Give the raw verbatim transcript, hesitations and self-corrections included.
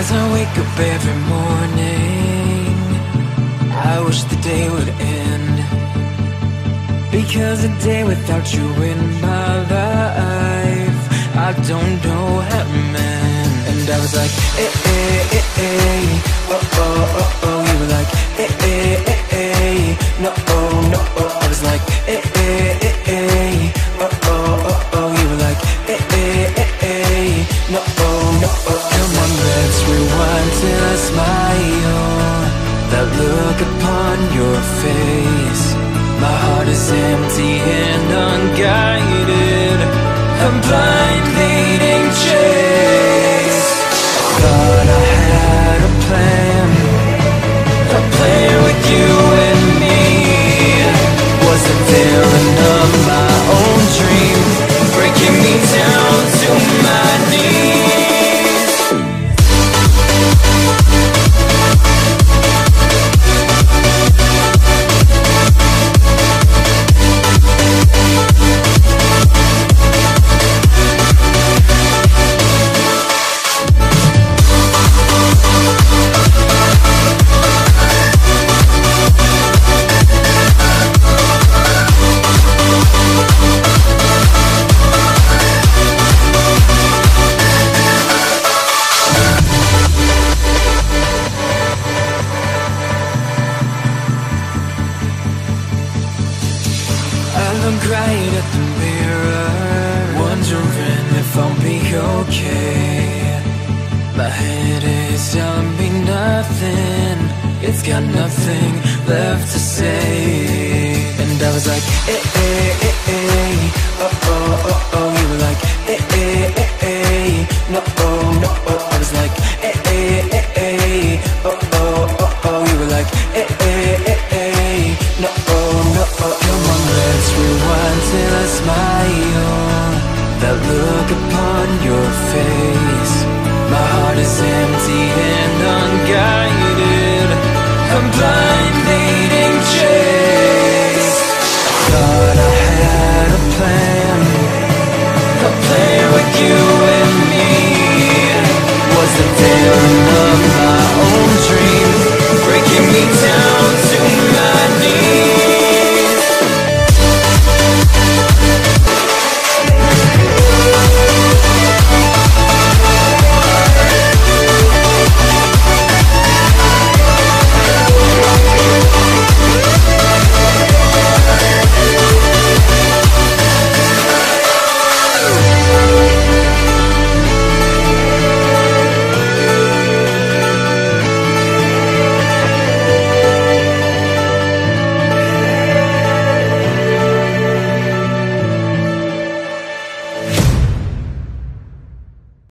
As I wake up every morning, I wish the day would end, because a day without you in my life, I don't know how to mend. And I was like, eh, eh, eh, eh, oh, oh, oh, oh. You were like, eh, eh, eh, eh, no, oh, no, oh. I was like, eh, eh, eh, eh, oh, oh, oh, oh. You were like, eh, eh, eh, eh, no, oh, no, oh. Come on, let's rewind till I smile. That look upon your face, my heart is empty and unguided, a blind leading chase. Thought I had a plan, a plan with you and me. Wasn't there enough my own dream, breaking me down to my knees? Look right at the mirror, wondering if I'll be okay. My head is telling me nothing, it's got nothing left to say. And I was like, eh, eh, eh, eh, oh, oh, oh, oh. You were like, eh, eh, eh, eh, no, oh, no, oh. I was like, eh, eh, eh, eh, oh, oh, oh, oh. You were like, eh, eh, eh, eh, no, oh, no, oh. Come on, let's rewind till I smile. That look upon your face, my heart is empty and unguided, I'm blind